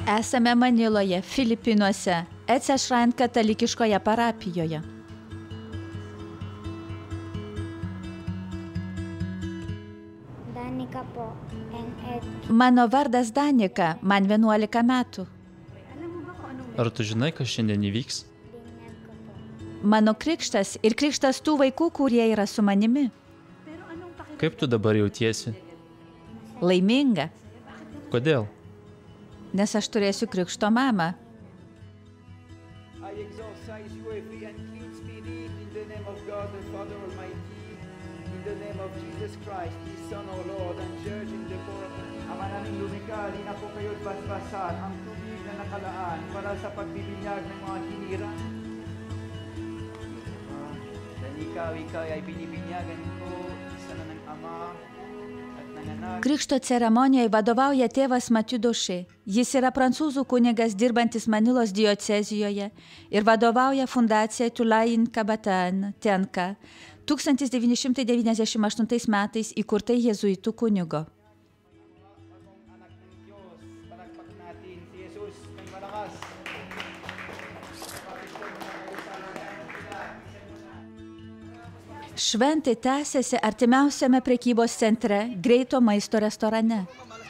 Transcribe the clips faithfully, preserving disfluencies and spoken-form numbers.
Esame Maniloje, Filipinuose, Ecce Shrine katalikiškoje parapijoje. Danika po. Mano vardas Danika, man vienuolika metų. Ar tu žinai, kas šiandien įvyks? Mano krikštas ir krikštas tų vaikų, kurie yra su manimi. Kaip tu dabar jautiesi? Laiminga, Kodėl? nes aš turėsiu krikšto mamą. I exorcise you every unclean spirit in the name of God the Father Almighty, in the name of Jesus Christ, His Son, our Lord, and Church in the Lord. Ama naming lumikha, di na po kayo't basbasan ang tubig na nakalaan para sa pagbibinyag ng mga hinirang. Uh, Danika, ikaw ay binibinyagan ko, isa na ng Ama at ng Anak. Krikšto ceremonijoje vadovauja tėvas Mathieu Daucher. Jis yra prancūzų kunigas dirbantis Manilos diecezijoje ir vadovauja fundacija Tulayin Kabatan Tenka tūkstantis devyni šimtai devyniasdešimt aštuntais metais įkurtai jėzuitų kunigo. Anak ng Diyos, palakpak natin si Jesus may malakas. Šventė tęsiasi artimiausiame prekybos centre, greito maisto restorane.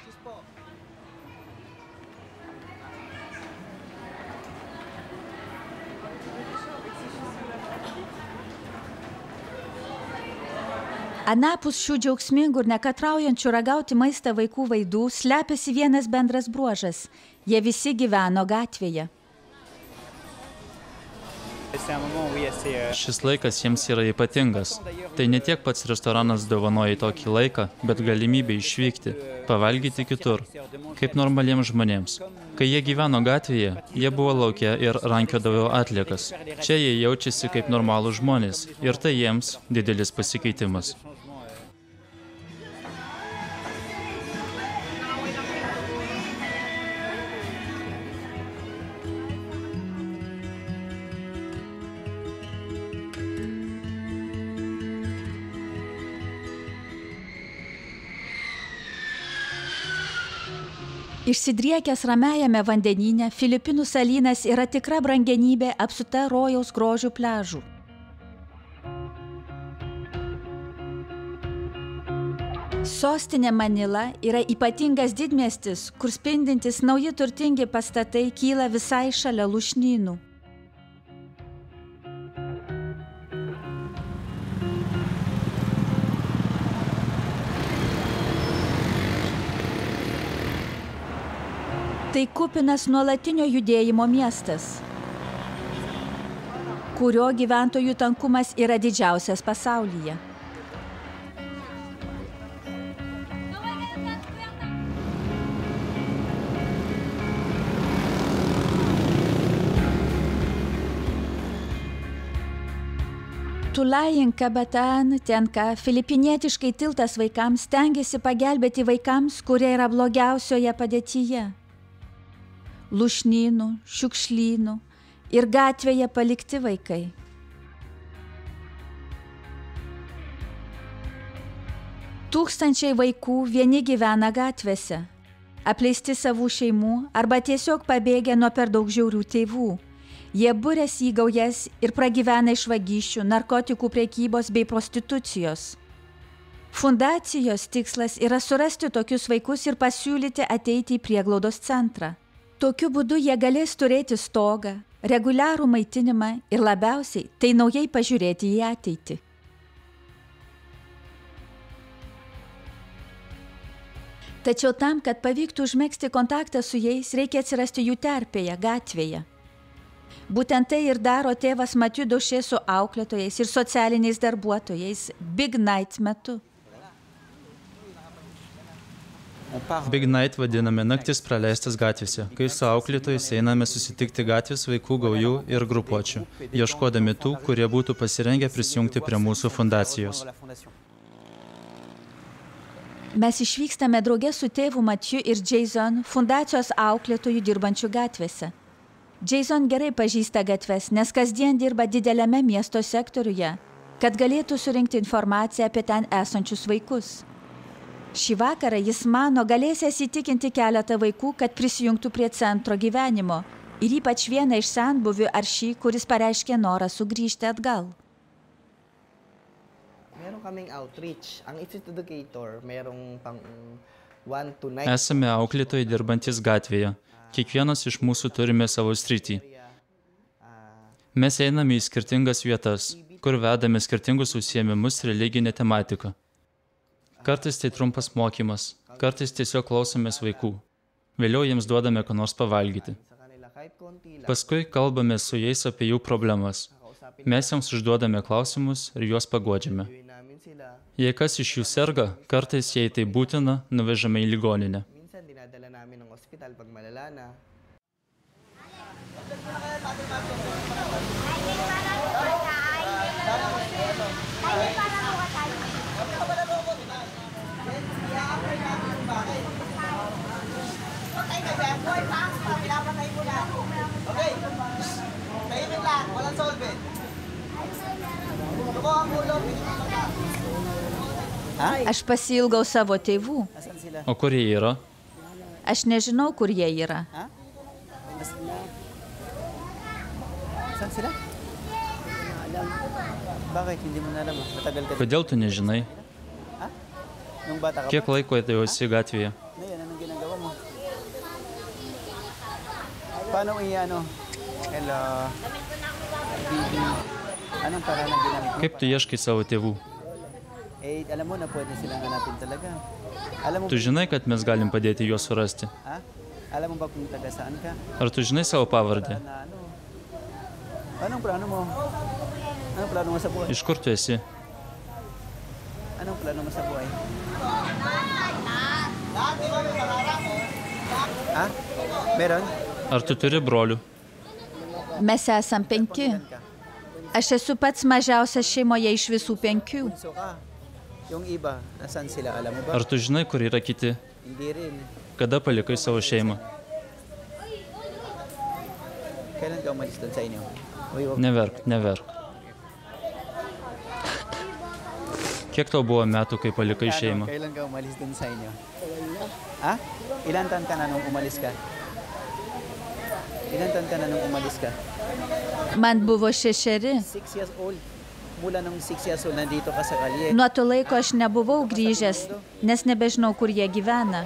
Anapus šių džiaugsmingų ir nekatraujančių ragauti maistą vaikų veidų slepiasi vienas bendras bruožas. Jie visi gyveno gatvėje. Šis laikas jiems yra ypatingas. Tai ne tiek pats restoranas dovanoja tokį laiką, bet galimybė išvykti, pavalgyti kitur, kaip normaliems žmonėms. Kai jie gyveno gatvėje, jie buvo lauke ir rankiodavo atliekas. Čia jie jaučiasi kaip normalūs žmonės ir tai jiems didelis pasikeitimas. Išsidriekęs ramiajame vandenyne, Filipinų salynas yra tikra brangenybė apsuta rojaus grožių pliažų. Sostinė Manila yra ypatingas didmiestis, kur spindintis nauji turtingi pastatai kyla visai šalia lūšnynų. Tai kupinas nuolatinio judėjimo miestas, kurio gyventojų tankumas yra didžiausias pasaulyje. Tulayin Kabatan Tenka, filipinietiškai tiltas vaikams, stengiasi pagelbėti vaikams, kurie yra blogiausioje padėtyje. Lūšnynų, šiukšlynų ir gatvėje palikti vaikai. Tūkstančiai vaikų vieni gyvena gatvėse, apleisti savų šeimų arba tiesiog pabėgę nuo per daug žiaurių tėvų. Jie buriasi į gaujas ir pragyvena iš vagysčių, narkotikų prekybos bei prostitucijos. Fundacijos tikslas yra surasti tokius vaikus ir pasiūlyti ateiti į prieglaudos centrą. Tokiu būdu jie galės turėti stogą, reguliarų maitinimą ir labiausiai tai naujai pažiūrėti į ateitį. Tačiau tam, kad pavyktų užmegzti kontaktą su jais, reikia atsirasti jų terpėje, gatvėje. Būtent tai ir daro tėvas Mathieu Daucher su auklėtojais ir socialiniais darbuotojais Big Night metu. Big Night vadiname naktis praleistas gatvėse, kai su auklėtojais einame susitikti gatvės vaikų gaujų ir grupuočių, ieškodami tų, kurie būtų pasirengę prisijungti prie mūsų fundacijos. Mes išvykstame drauge su tėvu Mathieu ir Jason, fundacijos auklėtojų dirbančių gatvėse. Jason gerai pažįsta gatves, nes kasdien dirba dideliame miesto sektoriuje, kad galėtų surinkti informaciją apie ten esančius vaikus. Šį vakarą jis mano galėsęs įtikinti keletą vaikų, kad prisijungtų prie centro gyvenimo ir ypač vieną iš senbuvių ar šį, kuris pareiškė norą sugrįžti atgal. Meron kaming outreach. Ang It's Educator, merong pang one to nine. Esame auklėtojai dirbantis gatvėje. Kiekvienas iš mūsų turime savo sritį. Mes einame į skirtingas vietas, kur vedame skirtingus užsiėmimus religinę tematiką. Kartais tai trumpas mokymas, kartais tiesiog klausomės vaikų. Vėliau jiems duodame ką nors pavalgyti. Paskui kalbame su jais apie jų problemas. Mes jiems užduodame klausimus ir juos paguodžiame. Jei kas iš jų serga, kartais, jei tai būtina, nuvežame į ligoninę. Minsan dinadala namin ng ospital pag malala na. Okay. Kainin lang, walang solvent. Luko ang ulo, Aš pasiilgau savo tėvų. Asan sila? O kur jie yra? Aš nežinau, kur jie yra. Ha? Asan sila? Bakit? Hindi mo na alam. Matagal ka. Kodėl tu nežinai? Ha? Nung bata ka Kiek pa? laiko jau esi gatvėje? Ngayon, anong ginagawa mo? Paano i-ano? Hello. Baby. Anong paraan ang ginamit mo? Kaip tu ieškai savo tėvų? Eh, alam mo na pwede silang hanapin talaga. Alam mo, Tu žinai, kad mes galim padėti juos surasti. ha? Alam mo ba kung taga saan ka? Ar tu žinai savo pavardę? Na ano? Anong plano mo? Anong plano mo sa buhay? Iš kur tu esi? Anong plano mo sa buhay? Ha? Meron? Ar tu turi brolių? Mes esam penki. Aš esu pats mažiausias šeimoje iš visų penkių. So ka. Yung iba, nasaan sila? Alam mo ba? Ar tu žinai, kur yra kiti? Hindi rin. Kada palikai savo šeimą? Kailan ka umalis doon sa inyo? Uy, wag. Neverk, neverk. Kiek tau buvo metų, kai palikai Ano, šeimą? Kailan ka umalis doon sa inyo? Ha? Ilan taon ka na nung umalis ka? Ilan taon ka na nung umalis ka? Man buvo šešeri. Six years old. Mula nung six years old, nandito ka sa kalye. Nuo to laiko aš nebuvau grįžęs, nes nebežinau, kur jie gyvena.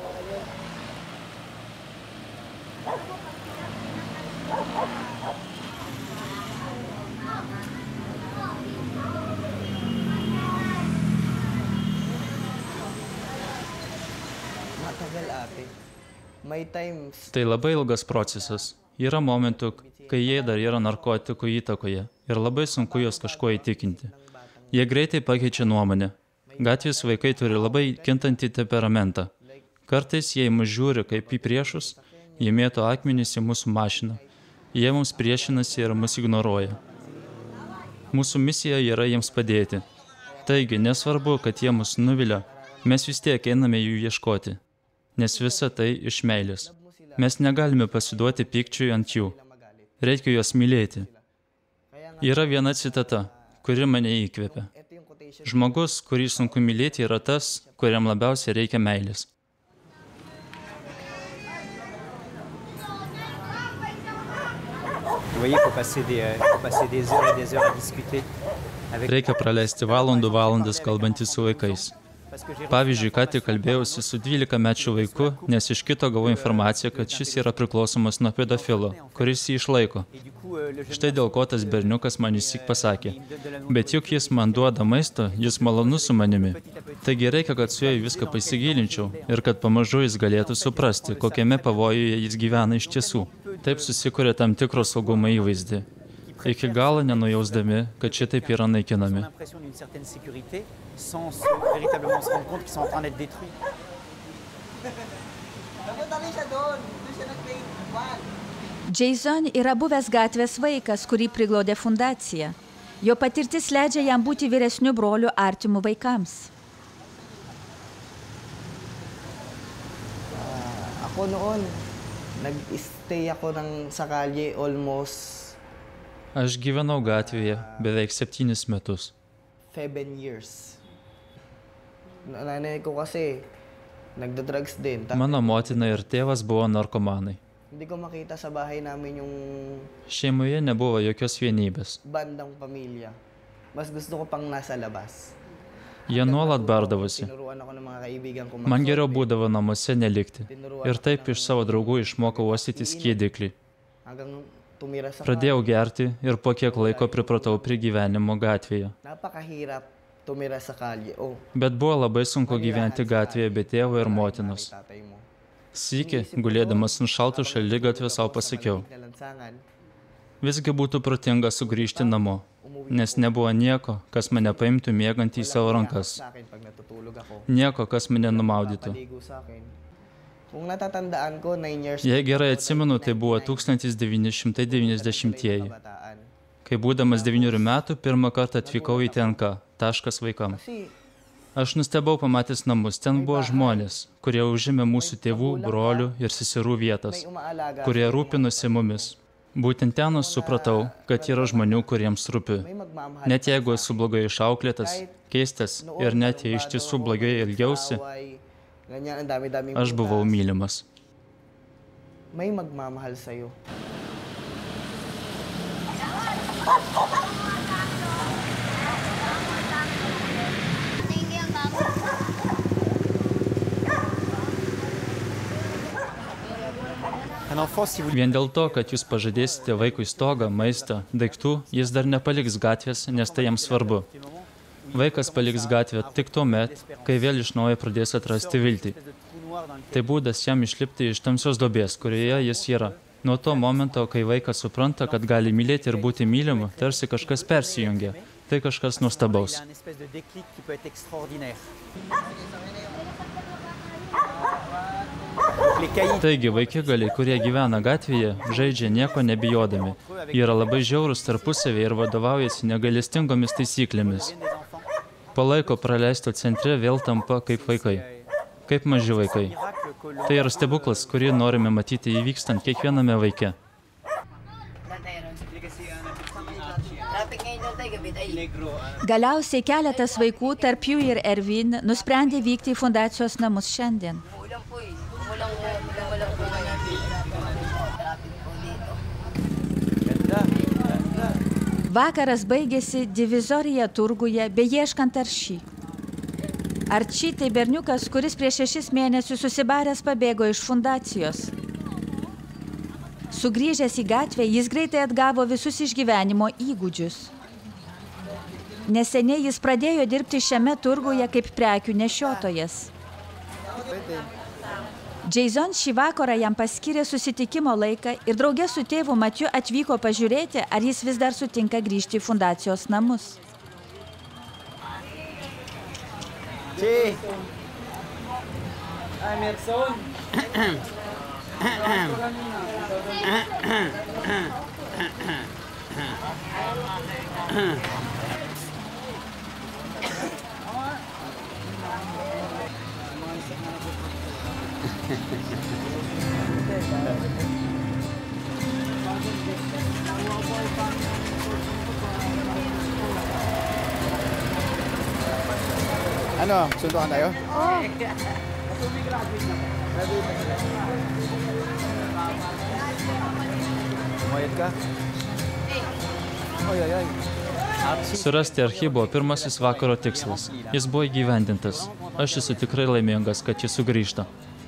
Matagal ate. May times. Tai labai ilgas procesas. Yra momentų, kai jie dar yra narkotikų įtakoje ir labai sunku juos kažko įtikinti. Jie greitai pakeičia nuomonę. Gatvės vaikai turi labai kintantį temperamentą. Kartais jie mus žiūri kaip į priešus, jie mėto akmenis į mūsų mašiną. Jie mums priešinasi ir mus ignoruoja. Mūsų misija yra jiems padėti. Taigi, nesvarbu, kad jie mus nuvilia, mes vis tiek einame jų ieškoti, nes visa tai iš meilės. Mes negalime pasiduoti pykčiui ant jų. Reikia juos mylėti. Yra viena citata, kuri mane įkvepia. Žmogus, kurį sunku mylėti, yra tas, kuriam labiausiai reikia meilės. Reikia praleisti valandų valandas kalbantys su vaikais. Pavyzdžiui, ką tik kalbėjausi su dvylikamečiu vaiku, nes iš kito gavau informaciją, kad šis yra priklausomas nuo pedofilo, kuris jį išlaiko. Štai dėl ko tas berniukas man įsik pasakė. Bet juk jis man duoda maisto, jis malonus su manimi. Taigi reikia, kad su juo viską pasigilinčiau ir kad pamažu jis galėtų suprasti, kokiame pavojuje jis gyvena iš tiesų. Taip susikuria tam tikro saugumo įvaizdį. Iki galo nenujausdami, kad šitaip yra naikinami. Jason yra buvęs gatvės vaikas, kurį priglaudė fundacija. Jo patirtis leidžia jam būti vyresniu broliu artimų vaikams. Uh, ako noon, nag-stay ako ng sa kalye almost Aš gyvenau gatvėje beveik septynis metus. seven years. Nanay ko kasi, Nagda-drugs din. Tapos Mano motina ir tėvas buvo narkomanai. hindi ko makita sa bahay namin yung Šeimoje nebuvo jokios vienybės. bandang pamilya. Mas gusto ko pang nasa labas. Jie nuolat bardavosi. Tinuruan ako ng mga kaibigan ko Man geriau mag-solve. būdavo namuose nelikti. Ir taip iš savo draugų išmokau uostyti skiediklį. Hanggang tumira sa Pradėjau gerti ir po kiek laiko pripratau prie gyvenimo gatvėje. Napakahirap tumira sa kalye. Oh, Bet buvo labai sunku gyventi gatvėje be tėvo ir motinos. tatay mo. Sykį, gulėdamas ant šalto šaligatvio, savo pasakiau, Nalansangan, visgi būtų protinga sugrįžti namo, nes nebuvo nieko, kas mane paimtų miegant į savo rankas, sa akin pag natutulog ako. nieko, kas mane numaudytų. Paligo sa akin. Kung natatandaan ko, nine years Jei gerai atsimenu, tai buvo tūkstantis devyni šimtai devyniasdešimtieji. kabataan. Kai būdamas devynių metų, pirmą kartą atvykau į T N K, taškas vaikams. Kasi Aš nustebau pamatęs namus, ten buvo žmonės, kurie užėmė mūsų tėvų, brolių ir seserų vietas, may umaalaga, kurie rūpinosi mumis. Būtent ten aš supratau, kad yra žmonių, kuriems rūpi. may magmamahal. Net jeigu esu blogai išauklėtas, keistas ir net jei iš tiesų blogai elgiausi, Away, ganyan, ang dami-daming aš buvau butas. mylimas. May magmamahal sa'yo. Un enfant, si vous Vien dėl to, kad jūs pažadėsite vaikui stogą, maistą, daiktų, jis dar nepaliks gatvės, nes tai jam svarbu. Vaikas paliks gatvę tik tuo met, kai vėl iš naujo pradės atrasti viltį. Tai būdas jam išlipti iš tamsios duobės, kurioje jis yra. Nuo to momento, kai vaikas supranta, kad gali mylėti ir būti mylimu, tarsi kažkas persijungia. Tai kažkas nuostabaus. Il y a une espèce de déclic qui peut être extraordinaire. Les caïds Taigi, vaikigaliai, kurie gyvena gatvėje, žaidžia nieko nebijodami. Jie yra labai žiaurūs tarpusavį ir vadovaujasi negailestingomis taisyklėmis. des enfants, Po laiko praleisto centre vėl tampa kaip vaikai. Kaip maži vaikai. miracle que le Tai yra stebuklas, kurį norime matyti įvykstant kiekviename vaike. Galiausiai keletas vaikų, tarp jų ir Ervin, nusprendė vykti į fundacijos namus šiandien. Vakaras baigėsi divizorija turguje, beieškant Aršį. Aršį tai berniukas, kuris prieš šešis mėnesius susibaręs pabėgo iš fundacijos. Sugrįžęs į gatvę, jis greitai atgavo visus išgyvenimo įgūdžius. Neseniai jis pradėjo dirbti šiame turguje kaip prekių nešiotojas. Jason šį vakarą jam paskyrė susitikimo laiką ir draugė su tėvu Matiu atvyko pažiūrėti, ar jis vis dar sutinka grįžti į fundacijos namus. Chi. Ano, sundukan tayo? Oo. Umayad ka? Oi, oi, oi. Surasti Archį buvo pirmasis vakaro tikslas. Jis buvo įgyvendintas. Aš esu tikrai laimingas, kad jis sugrįžta.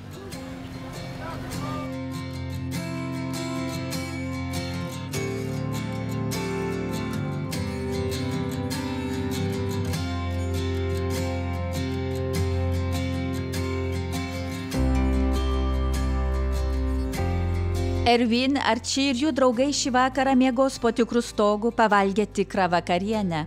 Ervin, Archį ir jų draugai šį vakarą miegos po tikrų stogų, pavalgė tikrą vakarienę.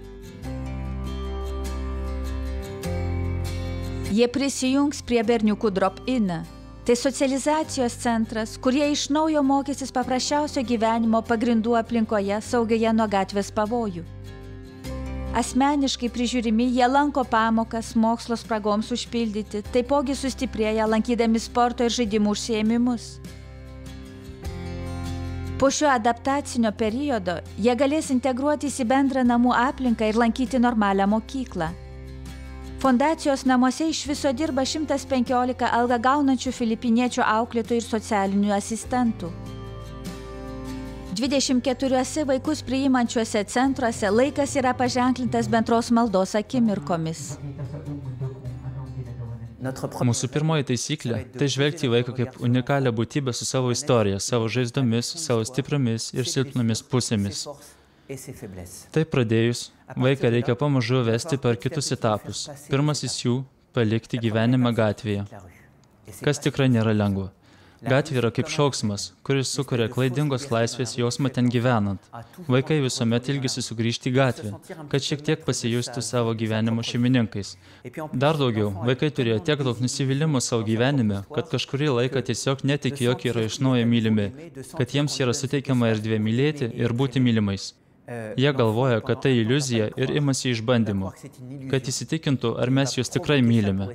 Jie prisijungs prie berniukų drop-in. Tai socializacijos centras, kurie iš naujo mokysis paprasčiausio gyvenimo pagrindų aplinkoje saugioje nuo gatvės pavojų. Asmeniškai prižiūrimi, jie lanko pamokas, mokslo spragoms užpildyti, taipogi sustiprėja lankydami sporto ir žaidimų užsiėmimus. Po šio adaptacinio periodo jie galės integruotis į bendrą namų aplinką ir lankyti normalią mokyklą. Fondacijos namuose iš viso dirba šimtas penkiolika algą gaunančių filipiniečių auklėtojų ir socialinių asistentų. dvidešimt keturiuose vaikus priimančiuose centruose laikas yra paženklintas bendros maldos akimirkomis. Mūsų pirmoji taisyklė – tai žvelgti į vaiką kaip unikalią būtybę su savo istorija, savo žaizdomis, savo stipriomis ir silpnomis pusėmis. Taip pradėjus, vaiką reikia pamažu vesti per kitus etapus. Pirmasis jų – palikti gyvenimą gatvėje, kas tikrai nėra lengva. Gatvė yra kaip šauksmas, kuris sukuria klaidingos laisvės jausmą ten gyvenant. Vaikai visuomet ilgisi sugrįžti į gatvę, kad šiek tiek pasijustų savo gyvenimo šeimininkais. Dar daugiau, vaikai turėjo tiek daug nusivylimų savo gyvenime, kad kažkurį laiką tiesiog netiki, jog yra iš naujo mylimi, kad jiems yra suteikiama erdvė mylėti ir būti mylimais. Jie galvoja, kad tai iliuzija ir imasi išbandymų, kad įsitikintų, ar mes juos tikrai mylime.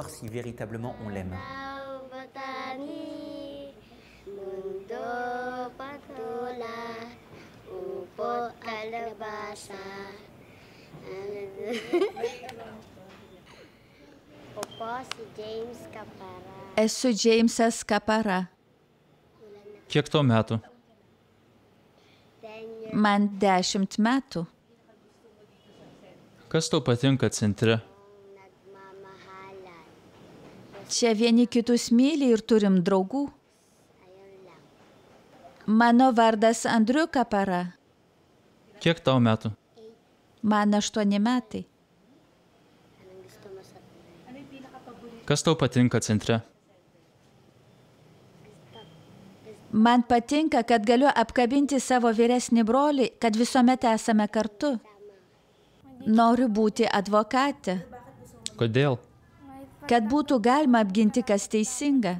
Esu Džeimsas Kapara. Kiek tau metų? Man dešimt metų. Kas tau patinka centre? Čia vieni kitus myli ir turim draugų. Mano vardas Andriu Kapara. Kiek tau metų? Man aštuoni metai. Kas tau patinka centre? Man patinka, kad galiu apkabinti savo vyresnį brolį, kad visuomet esame kartu. Noriu būti advokatė. Kodėl? Kad būtų galima apginti, kas teisinga.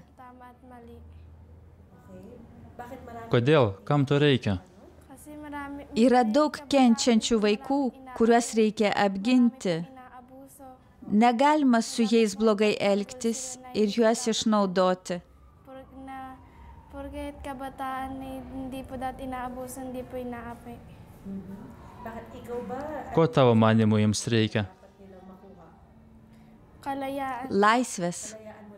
Kodėl? Kam to reikia? Yra daug kenčiančių vaikų, kuriuos reikia apginti. Negalima su jais blogai elgtis ir juos išnaudoti. Porket kabataan hindi po dati inaabuso, hindi po inaapi. Ko tavo manimu jiems reikia? Kalayaan. Laisvės.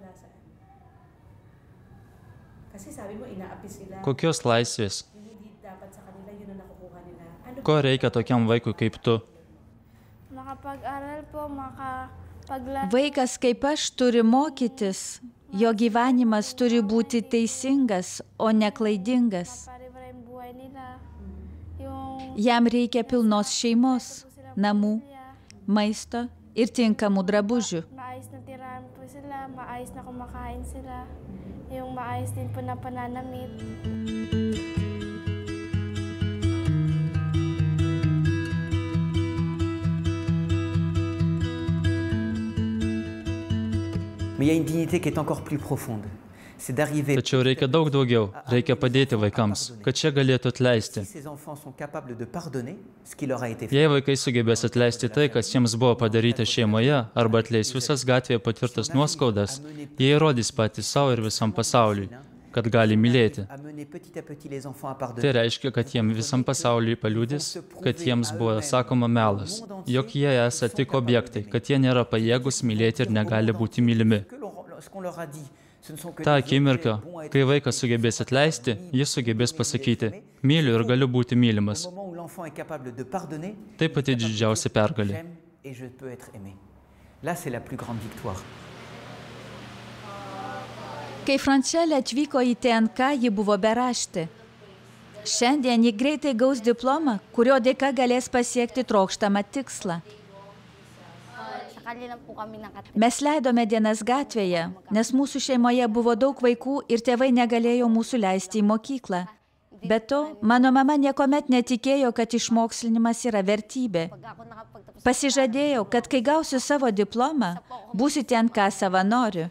Kokios laisvės? Ko reikia tokiam vaikui kaip tu? Makapag-aral po, makapagla... Vaikas kaip aš turi mokytis. Jo gyvenimas turi būti teisingas, o ne klaidingas. Jam reikia pilnos šeimos, namų, maisto ir tinkamų drabužių. Maayos na tirahan po sila, maayos na kumakain sila, yung maayos din po na pananamit. Mais il y a une dignité qui est encore plus profonde. C'est d'arriver... Tačiau reikia daug daugiau. Reikia padėti vaikams, kad šie galėtų atleisti. Jei vaikai sugebės atleisti tai, kas jiems buvo padaryta šeimoje, arba atleis visas gatvėje patirtas nuoskaudas, jie įrodys patys savo ir visam pasauliui, kad gali mylėti. Tai reiškia, kad jiems visam pasauliui paliudys, kad jiems buvo sakoma melas, jog jie esą tik objektai, kad jie nėra pajėgus mylėti ir negali būti mylimi. Ta akimirka, kai vaikas sugebės atleisti, jis sugebės pasakyti, myliu ir galiu būti mylimas. Tai pati didžiausia pergalė. Kai Francelė atvyko į T N K, ji buvo beraštė. Šiandien ji greitai gaus diplomą, kurio dėka galės pasiekti trokštamą tikslą. Mes leidome dienas gatvėje, nes mūsų šeimoje buvo daug vaikų ir tėvai negalėjo mūsų leisti į mokyklą. Be to, mano mama niekuomet netikėjo, kad išmokslinimas yra vertybė. Pasižadėjau, kad kai gausiu savo diplomą, būsiu T N K savanoriu.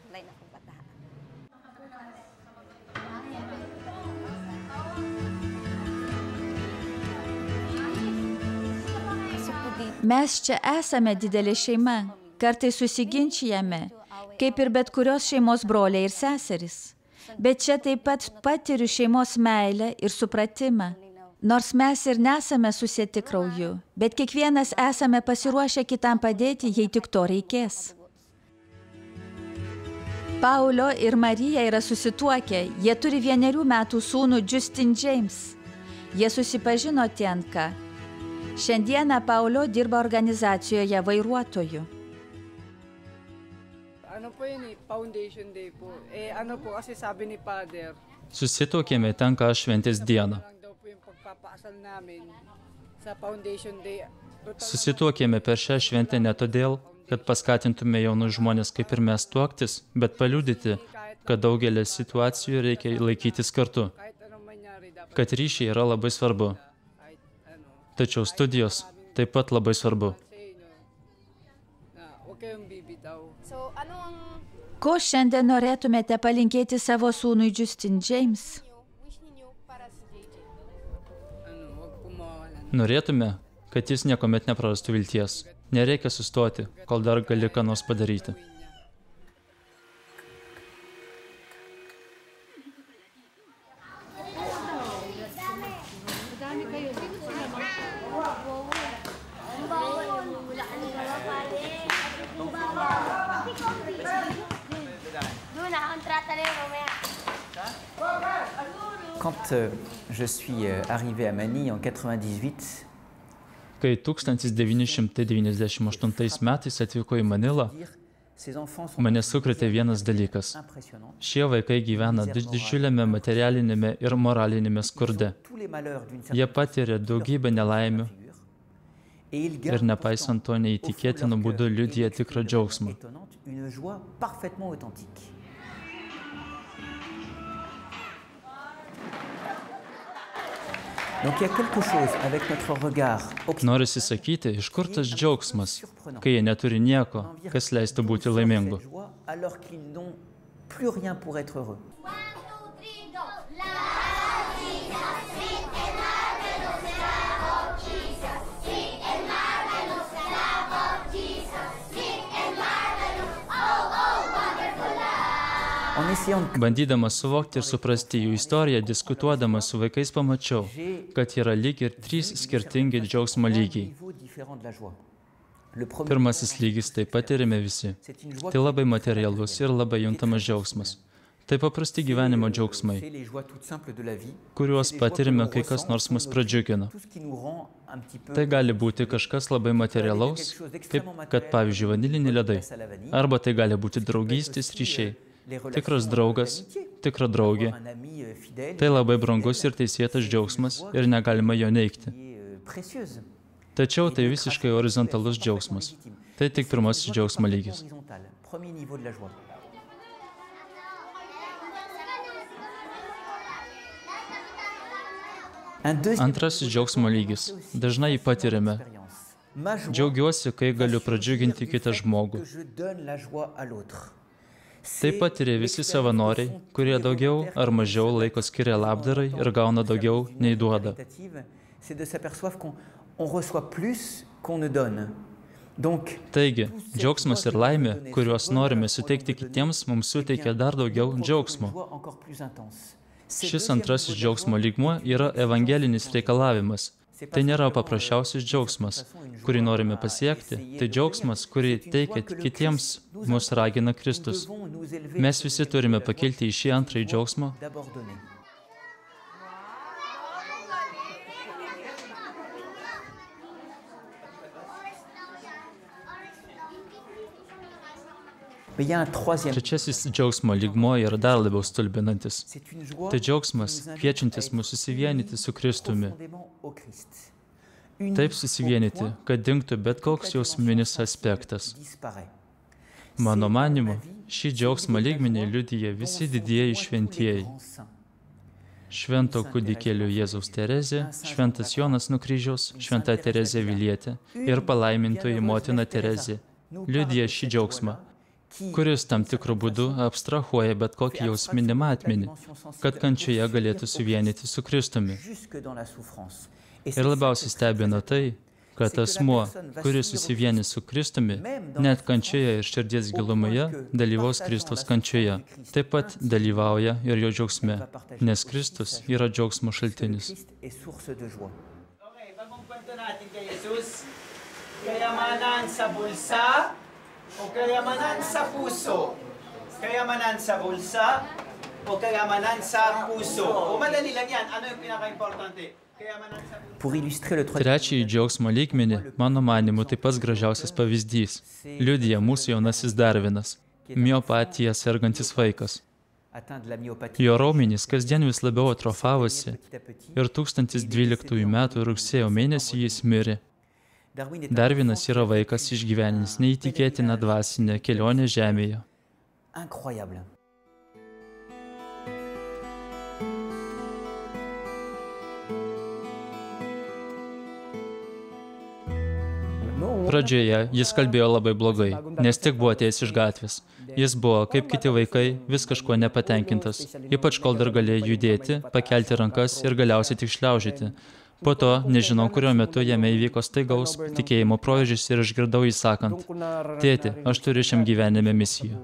Mes čia esame didelė šeima, kartais susiginčijame, kaip ir bet kurios šeimos broliai ir seserys. Bet čia taip pat patiriu šeimos meilę ir supratimą. Nors mes ir nesame susieti krauju, bet kiekvienas esame pasiruošę kitam padėti, jei tik to reikės. Paulo ir Marija yra susituokę, jie turi vienerių metų sūnų Justin James. Jie susipažino Tienka. Šiandieną Paulo dirba organizacijoje vairuotoju. Ano po yun eh, Foundation Day po. Eh ano po kasi sabi ni Father, Susituokėme tenka šventės dieną. lang daw po yung pagpapakasal namin sa Foundation Day. Susituokėme per šią šventę ne todėl, kad paskatintume jaunus žmonės kaip ir mes tuoktis, bet paliudyti, kad daugelį situacijų reikia laikytis kartu, Kahit anong mangyari dapat kad ryšiai yra labai svarbu. kahit ano Tačiau studijos taip pat labai svarbu. sa inyo na huwag kayong bibitaw. So, ano ang Ko šiandien norėtumėte palinkėti savo sūnui Justin James? wish ninyo para sa J J? Ano, huwag po mawalan. Norėtume, kad jis niekuomet neprarastų vilties. Nereikia sustoti, kol dar gali ką nors padaryti. Quand euh, je suis euh, arrivé à Manille en quatre-vingt-dix-huit, Kai tūkstantis devyni šimtai devyniasdešimt aštuntais metais atvyko į Manilą, dire, ces enfants sont mane sukrėtė vienas dalykas. impressionnants. Šie vaikai gyvena didž- didžiuliame materialinėme ir moralinėme skurde. Tous les malheurs d'une Jie certaine patiria daugybę nelaimių figure. Et ils ir gardent nepaisant to neįtikėtinu būdu liudija tikrą džiaugsmą. étonnante, une joie parfaitement authentique. Donc il y a quelque chose avec notre regard occidental Norisi sakyti, iš kur tas džiaugsmas, kai jie neturi nieko, kas leistų būti laimingu. cette joie alors qu'ils n'ont plus rien pour être heureux. En essayant de Bandydamas suvokti ir suprasti jų istoriją, diskutuodamas su vaikais pamačiau, kad yra lyg ir trys skirtingi džiaugsmo lygiai. niveaux différents de la joie. Le premier, Pirmasis lygis taip patirime visi. c'est une joie Tai labai materialus ir labai juntamas džiaugsmas. Tai paprasti gyvenimo džiaugsmai, c'est les joies toutes simples de la vie. kuriuos patirime, kai kas nors mus pradžiugina. Tout ce qui nous rend un petit peu Tai gali būti kažkas labai materialaus, kaip kad pavyzdžiui vaniliniai ledai. Arba tai gali būti draugystės ryšiai. Tikras draugas, tikra draugė. un ami euh, fidèle Tai labai brangus ir teisėtas džiaugsmas ir negalima jo neigti. qui est euh, précieuse. Tačiau tai visiškai horizontalus džiaugsmas. Tai tik pirmasis džiaugsmo lygis. Horizontal, premier niveau de la joie. Un deuxième Antrasis džiaugsmo lygis. Dažnai jį patiriame. expérience. Ma joie, Džiaugiuosi, kai galiu pradžiuginti kitą žmogų. que je donne la joie à l'autre. Tai patiria visi savanoriai, kurie daugiau ar mažiau laiko skiria labdarai ir gauna daugiau nei duoda. Caritative, c'est de s'apercevoir qu'on on reçoit plus qu'on ne donne. Donc, Taigi, džiaugsmas ir laimė, kuriuos norime suteikti kitiems, mums suteikia dar daugiau džiaugsmo. joie encore plus intense. Šis antrasis džiaugsmo lygmuo yra evangelinis reikalavimas. Tai nėra paprasčiausias džiaugsmas, kurį norime pasiekti. Tai džiaugsmas, kurį teikia kitiems, mus ragina Kristus. Devons nous élever Mes visi turime pakilti į šį antrąjį džiaugsmą, d'abord donner. Mais il y a un troisième. trečiasis džiaugsmo lygmuo yra dar labiau stulbinantis. C'est une joie Tai džiaugsmas, kviečiantis mus susivienyti su Kristumi. profondément au Christ. Une Taip susivienyti, kad dingtų bet koks jausminis aspektas. disparaît. Mano manimu, šį džiaugsmo lygmenį liudyja visi didieji šventieji. Švento kūdikėlio Jėzaus Terezė, šventas Jonas Nukryžiaus, šventa Terezė Vilietė ir palaimintoji motina Terezė liudija šį džiaugsmą, kuris tam tikrų būdų abstrahuoja bet kokį jausminį matmenį, kad kančioje galėtų suvienyti su Kristumi. Jusque dans la souffrance. Et Ir labiausiai stebina tai, kad asmuo, kuris susivieni su Kristumi, net kančioje ir širdies gilumoje dalyvaus Kristaus kančioje, taip pat dalyvauja ir jo džiaugsme, nes Kristus yra džiaugsmo šaltinis. Kayamanan sa bulsa o kayamanan sa puso? Kayamanan sa bulsa o kayamanan sa puso? O madali lang yan, ano yung pinaka-importante? Trečiąjį džiaugsmo lygmenį, mano manimu, tai pats gražiausias pavyzdys. Liudija mūsų jaunasis Darvinas, miopatija sergantis vaikas. Jo raumenys kasdien vis labiau atrofavosi ir tūkstantis dvyliktųjų metų rugsėjo mėnesį jis mirė. Darvinas yra vaikas išgyvenęs neįtikėtiną dvasinę kelionę žemėje. Pradžioje jis kalbėjo labai blogai, nes tik buvo atėjęs iš gatvės. Jis buvo, kaip kiti vaikai, vis kažkuo nepatenkintas, ypač kol dar galėjo judėti, pakelti rankas ir galiausiai tik šliaužyti. Po to, nežinau, kurio metu jame įvyko staigaus tikėjimo proveržis ir išgirdau jį sakant: tėti, aš turiu šiam gyvenime misiją.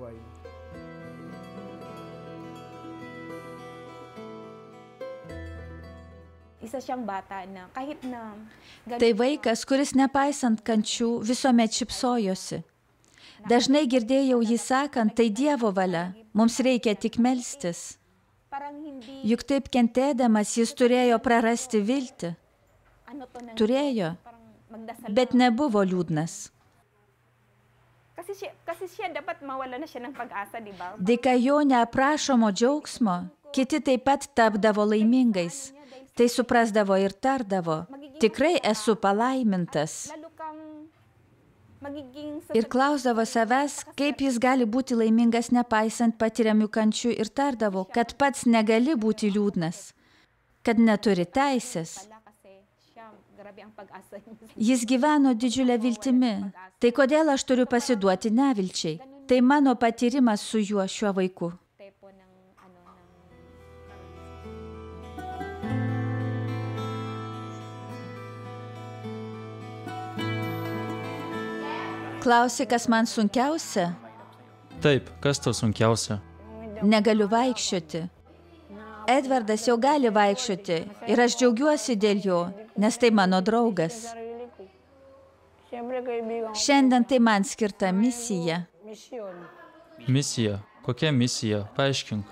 Tai vaikas, kuris nepaisant kančių visuomet šypsojosi. Dažnai girdėjau jį sakant, tai Dievo valia, mums reikia tik melstis. Juk taip kentėdamas jis turėjo prarasti viltį. Turėjo, bet nebuvo liūdnas. Dėka jo neaprašomo džiaugsmo, kiti taip pat tapdavo laimingais. Tai suprasdavo ir tardavo, tikrai esu palaimintas. Ir klausdavo savęs, kaip jis gali būti laimingas nepaisant patiriamių kančių ir tardavo, kad pats negali būti liūdnas, kad neturi teisės. Jis gyveno didžiulę viltimi. Tai kodėl aš turiu pasiduoti nevilčiai? Tai mano patyrimas su juo šiuo vaiku. Klausi, kas man sunkiausia? Taip, kas tau sunkiausia? Negaliu vaikščioti. Edvardas jau gali vaikščioti ir aš džiaugiuosi dėl jo, nes tai mano draugas. Šiandien tai man skirta misija. Misija? Kokia misija? Paaiškink.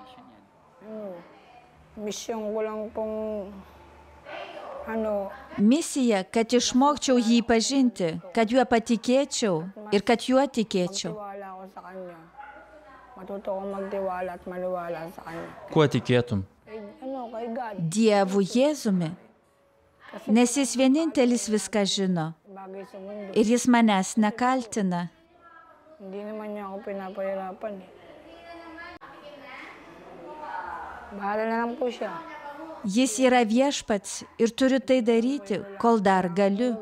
Misija, kad išmokčiau jį pažinti, kad juo patikėčiau ir kad juo tikėčiau. Kuo tikėtum? Dievu Jėzumi, nes jis vienintelis viską žino ir jis manęs nekaltina. Jis yra viešpats ir turiu tai daryti, kol dar galiu.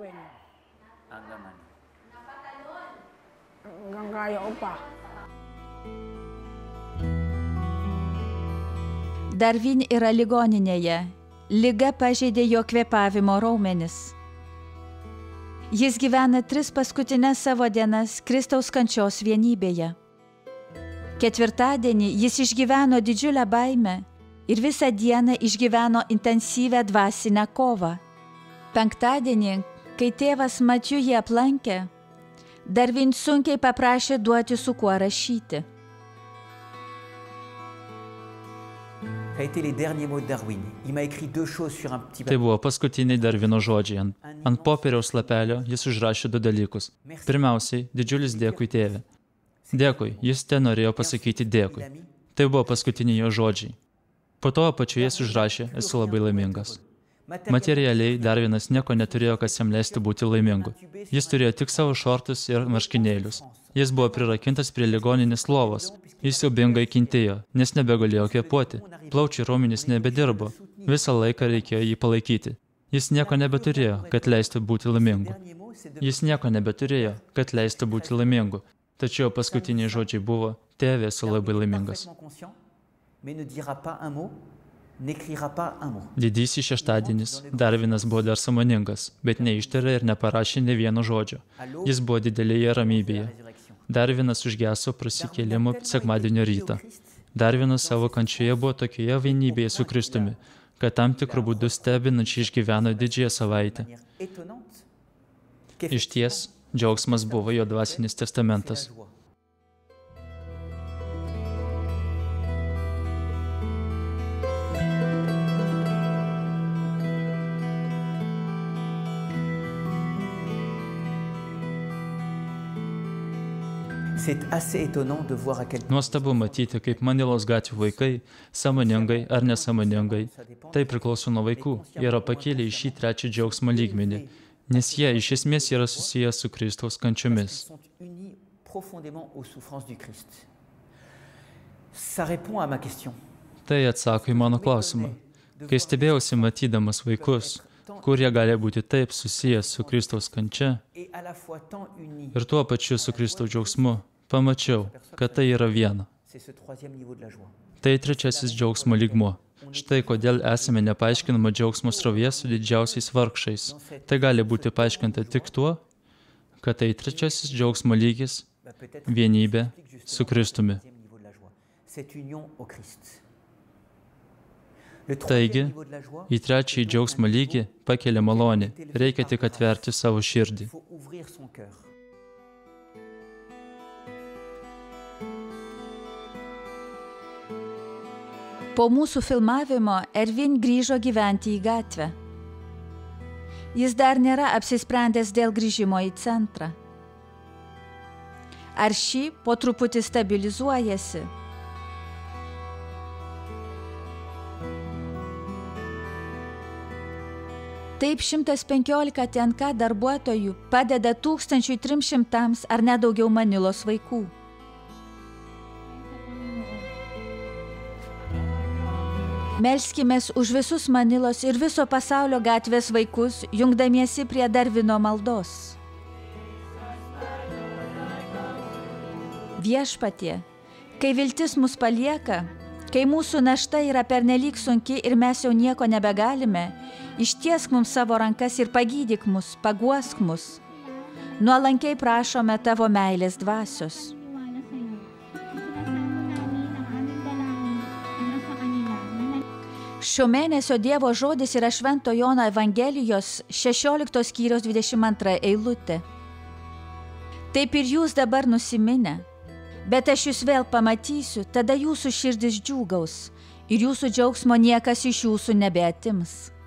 Darvin yra ligoninėje. Liga pažeidė jo kvėpavimo raumenis. Jis gyvena tris paskutinės savo dienas Kristaus kančios vienybėje. Ketvirtadienį jis išgyveno didžiulę baimę ir visą dieną išgyveno intensyvę dvasinę kovą. Penktadienį, kai tėvas Matiju jį aplankė, Darvin sunkiai paprašė duoti su kuo rašyti. Tai buvo paskutiniai Darvino žodžiai. Ant, ant popieriaus lapelio jis užrašė du dalykus. Pirmiausiai, didžiulis dėkui tėve. Dėkui, jis te norėjo pasakyti dėkui. Tai buvo paskutiniai jo žodžiai. Po to apačioje jis užrašė, esu labai laimingas. Materialiai Darvinas nieko neturėjo, kas jam leisti būti laimingu. Jis turėjo tik savo šortus ir marškinėlius. Jis buvo prirakintas prie ligoninės lovos. Jis siaubingai kentėjo, nes nebegalėjo kvėpuoti. Plaučių raumenys nebedirbo. Visą laiką reikėjo jį palaikyti. Jis nieko nebeturėjo, kad leistų būti laimingu. Jis nieko nebeturėjo, kad leistų būti laimingu. Tačiau paskutiniai žodžiai buvo, tėve, esu labai laimingas. n'écrira pas un mot. Didysis šeštadienis. Darvinas buvo dar sąmoningas, bet neištarė ir neparašė ne vieno žodžio. Jis buvo didelėje ramybėje. Darvinas užgeso prasikėlimo sekmadienio rytą. Darvinas savo kančioje buvo tokioje vienybėje su Kristumi, kad tam tikrų būdų stebinančiai išgyveno didžiąją savaitę. Iš ties, džiaugsmas buvo jo dvasinis testamentas. Nuostabu matyti, kaip Manilos gatvių vaikai, sąmoningai ar nesąmoningai, tai priklauso nuo vaikų, yra pakėlę į šį trečią džiaugsmo lygmenį, nes jie iš esmės yra susiję su Kristaus kančiomis. Tai atsako į mano klausimą. Kai stebėjausi matydamas vaikus, kur jie gali būti taip susijęs su Kristaus kančia ir tuo pačiu su Kristaus džiaugsmu, pamačiau, kad tai yra viena. Tai trečiasis džiaugsmo lygmuo. Štai kodėl esame nepaaiškinama džiaugsmo srovėje su didžiausiais vargšais. Tai gali būti paaiškinta tik tuo, kad tai trečiasis džiaugsmo lygis – vienybė su Kristumi. Taigi, į trečiąjį džiaugsmo lygį pakelia malonė, reikia tik atverti savo širdį. Po mūsų filmavimo Ervin grįžo gyventi į gatvę. Jis dar nėra apsisprendęs dėl grįžimo į centrą. Ar šį po truputį stabilizuojasi? Taip šimtas penkiolika T N K darbuotojų padeda tūkstančiui trims šimtams ar nedaugiau Manilos vaikų. Melskimės už visus Manilos ir viso pasaulio gatvės vaikus, jungdamiesi prie Darvino maldos. Viešpatie, kai viltis mus palieka, kai mūsų našta yra pernelyg sunki ir mes jau nieko nebegalime, ištiesk mums savo rankas ir pagydyk mus, paguosk mus. Nuolankiai prašome tavo meilės dvasios. Šio mėnesio Dievo žodis yra Švento Jono Evangelijos šešioliktos skyriaus dvidešimt antra eilutė. Taip ir jūs dabar nusiminę, bet aš jūs vėl pamatysiu, tada jūsų širdis džiūgaus ir jūsų džiaugsmo niekas iš jūsų nebeatims.